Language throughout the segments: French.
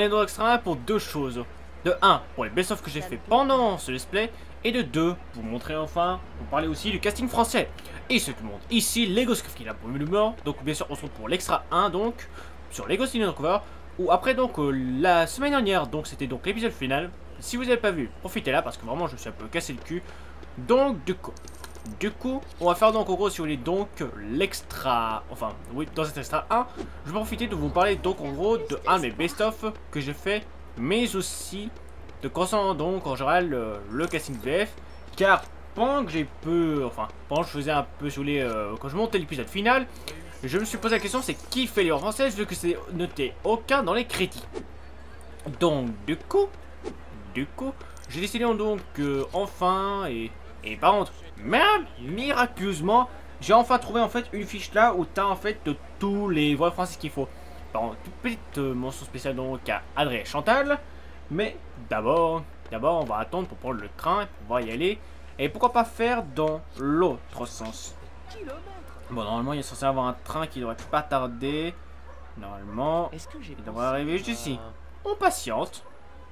est dans l'extra 1 pour deux choses. De 1, pour les best-of que j'ai fait pendant ce let's play. Et de 2, pour montrer enfin, pour parler aussi du casting français. Et ce tout le monde, ici Lego Scuff qui est là pour l'humour. Donc bien sûr on se retrouve pour l'extra 1 donc, sur Lego City Undercover. Ou après donc la semaine dernière, donc c'était donc l'épisode final. Si vous n'avez pas vu, profitez là parce que vraiment je me suis un peu cassé le cul. Donc du coup, on va faire donc en gros si vous voulez donc l'extra, enfin oui dans cet extra 1, je vais profiter de vous parler donc en gros de un de mes best-of que j'ai fait, mais aussi de concernant donc en général le casting VF, car pendant que pendant que je faisais un peu si vous voulez, quand je montais l'épisode final, je me suis posé la question c'est qui fait les voix françaises vu que c'est noté aucun dans les critiques. Donc du coup, j'ai décidé donc enfin et par contre, même miraculeusement, j'ai enfin trouvé en fait une fiche là où t'as en fait tous les voix françaises qu'il faut. Par contre, toute petite mention spéciale donc à Adrien et Chantal. Mais d'abord, on va attendre pour prendre le train, pour pouvoir y aller. Et pourquoi pas faire dans l'autre sens. Bon, normalement, il est censé avoir un train qui devrait pas tarder. Normalement, il devrait arriver juste ici. On patiente.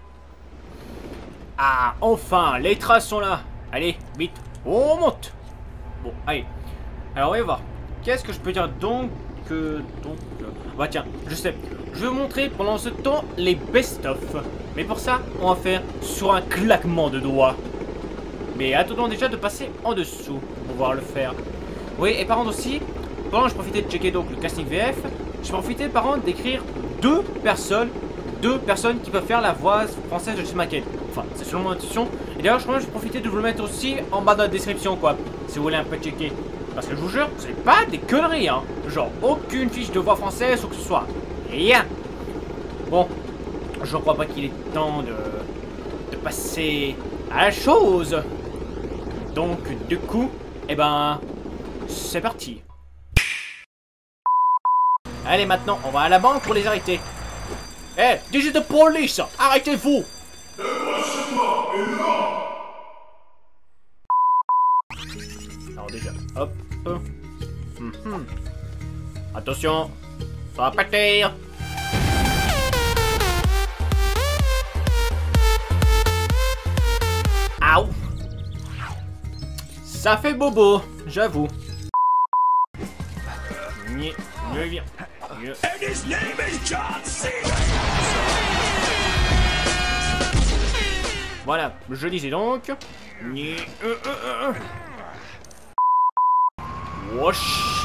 Ah, enfin, les trains sont là. Allez, vite, on monte. Bon, allez. Alors, on va voir. Qu'est-ce que je peux dire donc bah tiens, je sais. Je vais vous montrer pendant ce temps les best-of. Mais pour ça, on va faire sur un claquement de doigts. Mais attendons déjà de passer en dessous pour pouvoir le faire. Oui, et par contre aussi, pendant que je profitais de checker donc le casting VF, je profitais par contre d'écrire deux personnes qui peuvent faire la voix française de Jesse McCain. Enfin, c'est selon mon intuition. Et d'ailleurs, je crois que je profitais de vous le mettre aussi en bas de la description, quoi. Si vous voulez un peu checker. Parce que je vous jure, c'est pas des conneries, hein. Genre, aucune fiche de voix française ou que ce soit. Rien. Bon, je crois pas qu'il est temps de passer à la chose. Donc, du coup, eh ben, c'est parti. Allez, maintenant, on va à la banque pour les arrêter. Eh, digit de police, arrêtez-vous. Alors déjà, hop. Attention, ça va partir. Aouh. Ça fait bobo, j'avoue. Mieux viens. Mieux. And his name is John Cena. Voilà, je disais donc. Woshi.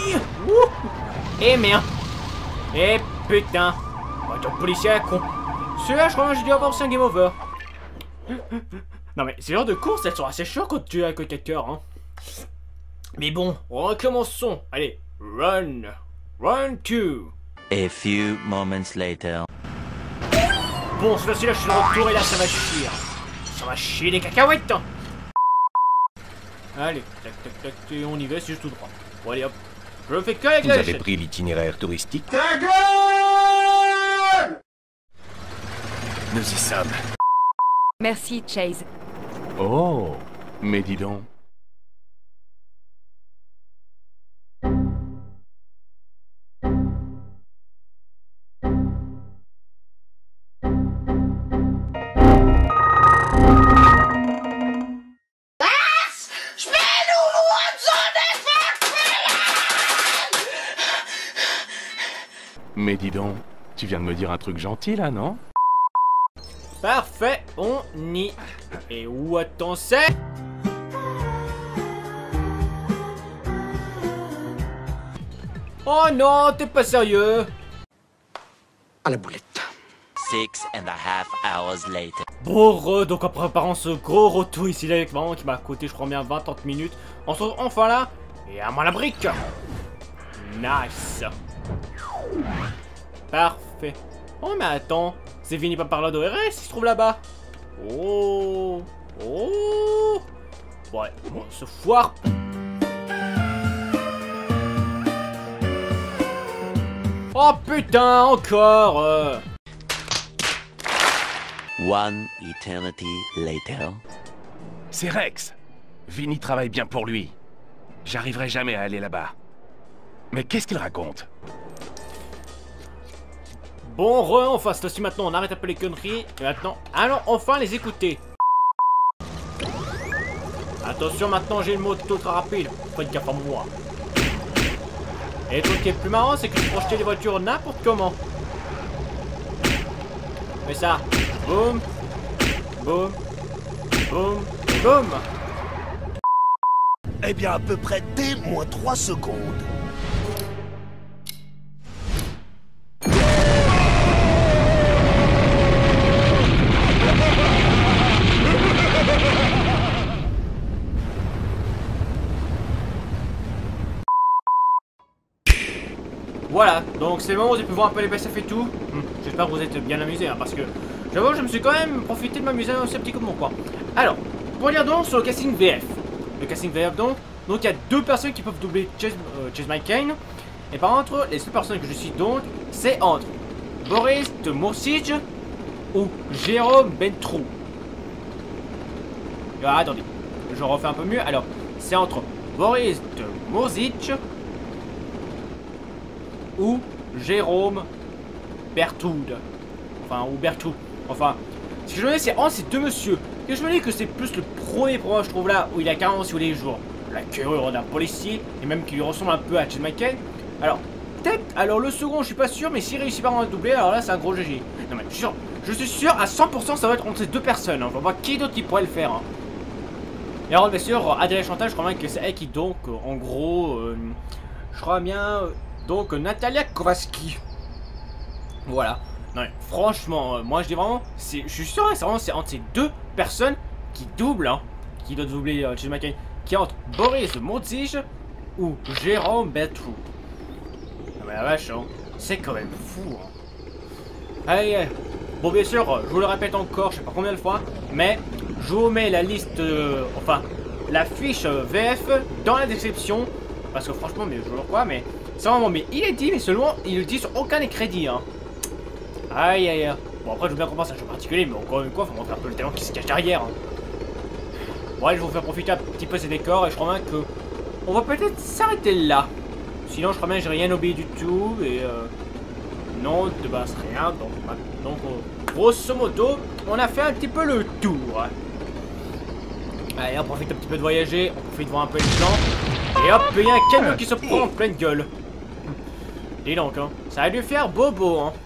Eh merde. Eh putain. Attends, policier à con. Celui-là, je crois que j'ai dû avoir 5 game over. Non mais, ces genres de courses, elles sont assez chiantes quand tu es à côté de cœur, hein. Mais bon, recommençons. Allez, run. Run to. A few moments later. Bon, celui-là, je suis de retour et là, ça va chier. Ça va chier des cacahuètes. Allez, tac, tac, tac, et on y va, c'est juste tout droit. Bon, allez, hop. Je le fais que avec la Vous avez pris l'itinéraire touristique? Ta gueule! Nous y sommes. Merci, Chase. Oh, mais dis donc. Mais dis donc, tu viens de me dire un truc gentil là, non? Parfait, on y. Et où attends c'est? Oh non, t'es pas sérieux? À la boulette. 6.5 hours later. Bon, donc après préparant ce gros retour ici là avec maman qui m'a coûté je crois bien 20-30 minutes, on se retrouve enfin là, et à moi la brique. Nice. Parfait. Oh mais attends, c'est fini pas par là d'ORS, il se trouve là-bas. Oh. Oh. Ouais, on se foire. Oh putain, encore. One eternity later. C'est Rex. Vinny travaille bien pour lui. J'arriverai jamais à aller là-bas. Mais qu'est-ce qu'il raconte? Bon, enfin, c'est aussi maintenant, on arrête un peu les conneries. Et maintenant, allons enfin les écouter. Attention, maintenant, j'ai une moto très rapide. Faites gaffe à moi. Et le truc qui est plus marrant, c'est que je peux projeter les voitures n'importe comment. Mais ça, boum, boum, boum, boum. Eh bien, à peu près dès moins 3 secondes. Voilà, donc c'est le moment où vous avez pu voir un peu les BSF et tout. J'espère que vous êtes bien amusés, hein, parce que j'avoue, je me suis quand même profité de m'amuser aussi un petit coup de mon coin. Alors, pour dire donc sur le casting VF. Le casting VF donc il y a 2 personnes qui peuvent doubler Chase McCain. Et par contre, les seules personnes que je suis donc, c'est entre Boris de Morsige ou Jérôme Bentrou. Ah, attendez, je refais un peu mieux. Alors, c'est entre Boris de Morsige ou Jérôme Berthoud. Enfin, ou Berthoud. Enfin, ce que je me dis, c'est entre ces 2 messieurs. Et je me dis que c'est plus le premier pour moi, je trouve, là, où il a carrément tous les jours la carrure d'un policier, et même qui lui ressemble un peu à Chase McCain. Alors, peut-être, alors le second, je suis pas sûr, mais s'il réussit pas à en doubler, alors là, c'est un gros GG. Non, mais je suis sûr à 100%, ça va être entre ces 2 personnes. Hein. Je vois pas qui d'autre qui pourrait le faire. Hein. Et alors, bien sûr, Adèle Chantal, je crois bien que c'est elle qui, donc, en gros, je crois bien. Donc Natalia Kowalski. Voilà. Non mais franchement, moi je dis vraiment, je suis sûr que c'est entre ces 2 personnes qui doublent, hein, qui doivent doubler Chase McCain, qui est entre Boris de Morzige ou Jérôme Berthoud. Non mais la vache, hein, c'est quand même fou. Hein. Allez, bon bien sûr, je vous le répète encore, je sais pas combien de fois, mais je vous mets la liste, enfin, la fiche VF dans la description, parce que franchement, mais je vous le crois, mais c'est vraiment, mais il est dit, mais seulement, il le dit sur aucun des crédits, hein. Aïe aïe aïe. Bon après je veux bien comprendre c'est un jeu particulier, mais encore une fois, faut montrer un peu le talent qui se cache derrière. Hein. Bon allez, je vais vous faire profiter un petit peu ces décors, et je crois bien que on va peut-être s'arrêter là. Sinon je crois bien que j'ai rien oublié du tout, et non, de base rien, donc grosso modo, on a fait un petit peu le tour. Allez, on profite un petit peu de voyager, on profite de voir un peu les gens. Et hop, il y a un camion qui se prend en pleine gueule. Dis donc, hein, ça a dû faire bobo, hein.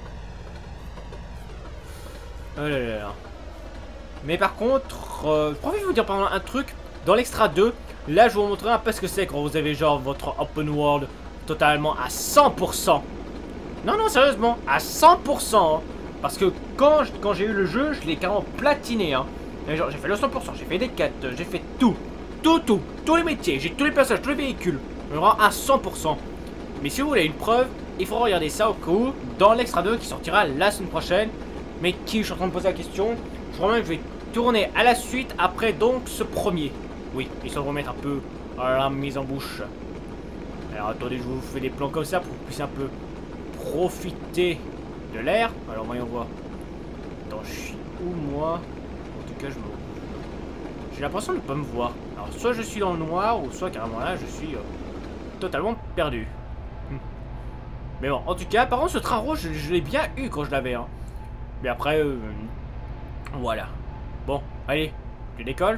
Oh là là là. Mais par contre, je profite de vous dire pendant un truc. Dans l'extra 2, là je vais vous montrer un peu ce que c'est quand vous avez genre votre open world totalement à 100%. Non, non, sérieusement, à 100%. Hein. Parce que quand j'ai eu le jeu, je l'ai carrément platiné. Hein. J'ai fait le 100%, j'ai fait des quêtes, j'ai fait tout. Tous les métiers, j'ai tous les passages, tous les véhicules. Je me rends à 100%. Mais si vous voulez une preuve, il faudra regarder ça au cas où dans l'extra 2 qui sortira la semaine prochaine. Mais qui, je suis en train de poser la question. Je crois même que je vais tourner à la suite après donc ce premier. Oui, histoire de remettre un peu la mise en bouche. Alors attendez, je vous fais des plans comme ça pour que vous puissiez un peu profiter de l'air. Alors voyons voir. Attends, je suis où moi? En tout cas, j'ai l'impression de ne pas me voir. Alors soit je suis dans le noir, ou soit carrément là, je suis totalement perdu. Mais bon, en tout cas, par contre, ce train rouge, je l'ai bien eu quand je l'avais. Hein. Mais après, voilà. Bon, allez, je décolle.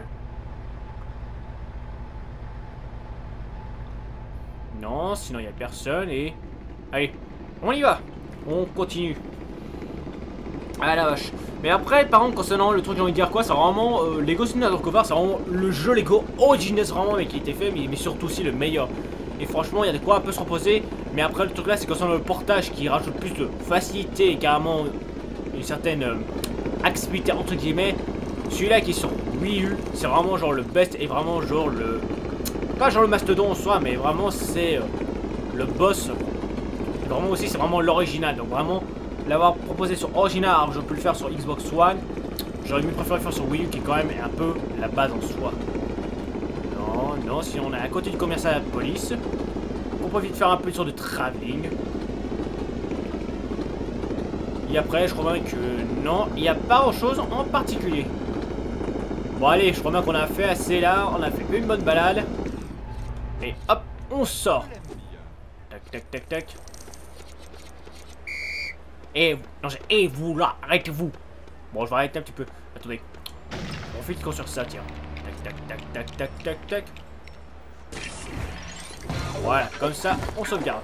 Non, sinon il n'y a personne et... Allez, on y va. On continue. Ah la vache. Mais après, par contre, concernant le truc, j'ai envie de dire quoi, c'est vraiment... Lego City Undercover, c'est vraiment le jeu Lego original vraiment, mais qui était fait, mais surtout aussi le meilleur. Et franchement, il y a de quoi un peu se reposer. Mais après, le truc là, c'est concernant le portage qui rajoute plus de facilité et carrément... une certaine accessibilité entre guillemets. Celui-là qui est sur Wii U, c'est vraiment genre le best et vraiment genre le... Pas genre le mastodon en soi, mais vraiment c'est le boss. Et vraiment aussi c'est vraiment l'original. Donc vraiment l'avoir proposé sur original alors que je peux le faire sur Xbox One, j'aurais mieux préféré le faire sur Wii U qui est quand même un peu la base en soi. Non, non, si on est à côté du commissariat de police, on profite de faire un peu sur de travelling. Et après, je crois bien que non, il n'y a pas autre chose en particulier. Bon, allez, je crois bien qu'on a fait assez là. On a fait une bonne balade. Et hop, on sort. Tac, tac, tac, tac. Et vous là, arrêtez-vous. Bon, je vais arrêter un petit peu. Attendez. On fait qu'on sur ça, tiens. Tac, tac, tac, tac, tac, tac, tac. Voilà, comme ça, on sauvegarde.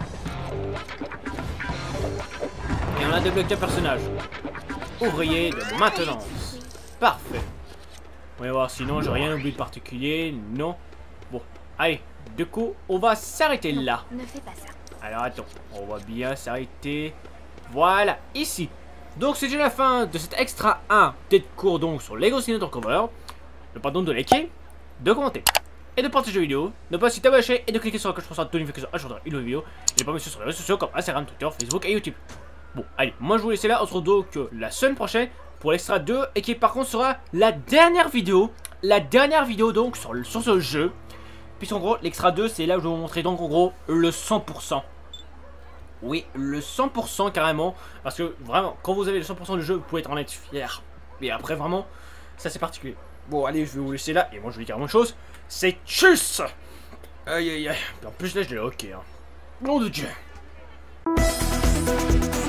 Et on a débloqué un personnage. Ouvrier de maintenance. Parfait. On va voir, sinon j'ai rien oublié de particulier. Non. Bon, allez. Du coup, on va s'arrêter là. Ne fais pas ça. Alors attends, on va bien s'arrêter. Voilà, ici. Donc c'est déjà la fin de cet extra 1 tête court donc sur Lego City Undercover. Ne pas donc de liker, de commenter et de partager la vidéo. Ne pas aussi t'abonner et de cliquer sur la cloche pour recevoir toutes les notifications à chaque fois une nouvelle vidéo. Et pas me suivre sur les réseaux sociaux comme Instagram, Twitter, Facebook et YouTube. Bon, allez, moi je vous laisse là. On se retrouve donc la semaine prochaine pour l'extra 2 et qui par contre sera la dernière vidéo. La dernière vidéo donc sur ce jeu. Puisqu'en gros, l'extra 2 c'est là où je vais vous montrer donc en gros le 100%. Oui, le 100% carrément. Parce que vraiment, quand vous avez le 100% du jeu, vous pouvez en être fier. Et après, vraiment, ça c'est particulier. Bon, allez, je vais vous laisser là. Et moi, je vous dis carrément une chose. C'est tchuss. Aïe, aïe, aïe. En plus, là, je l'ai ok. Hein. Nom de Dieu.